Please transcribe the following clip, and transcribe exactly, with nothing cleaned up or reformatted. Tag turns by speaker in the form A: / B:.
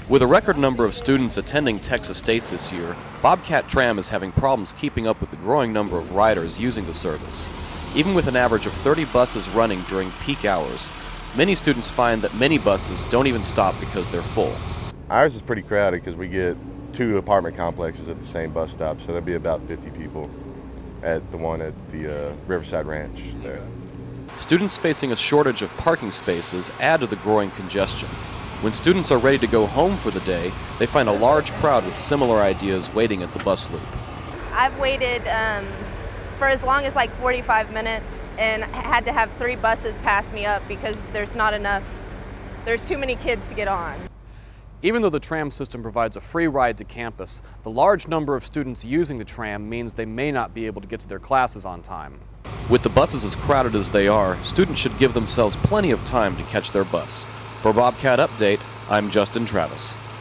A: With a record number of students attending Texas State this year, Bobcat Tram is having problems keeping up with the growing number of riders using the service. Even with an average of thirty buses running during peak hours, many students find that many buses don't even stop because they're full.
B: Ours is pretty crowded because we get two apartment complexes at the same bus stop, so there'll be about fifty people at the one at the uh, Riverside Ranch there.
A: Students facing a shortage of parking spaces add to the growing congestion. When students are ready to go home for the day, they find a large crowd with similar ideas waiting at the bus loop.
C: I've waited um, for as long as like forty-five minutes and had to have three buses pass me up because there's not enough, there's too many kids to get on.
D: Even though the tram system provides a free ride to campus, the large number of students using the tram means they may not be able to get to their classes on time.
A: With the buses as crowded as they are, students should give themselves plenty of time to catch their bus. For Bobcat Update, I'm Justin Travis.